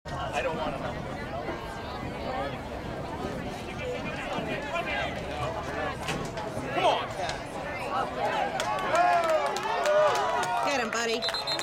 I don't want to know. Come on. Get him, buddy.